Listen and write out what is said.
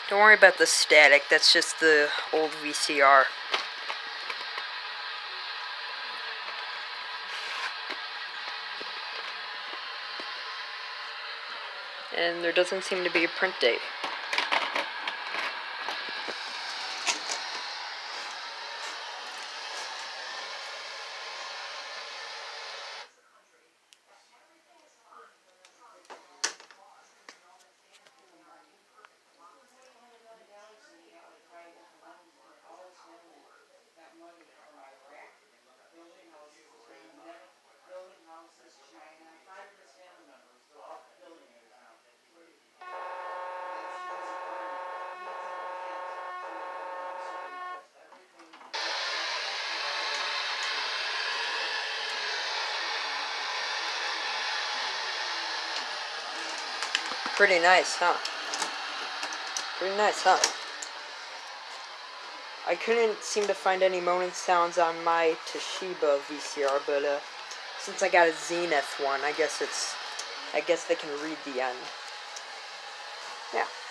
Don't worry about the static, that's just the old VCR. And there doesn't seem to be a print date. Pretty nice, huh? Pretty nice, huh? I couldn't seem to find any moaning sounds on my Toshiba VCR, but since I got a Zenith one, I guess they can read the end. Yeah.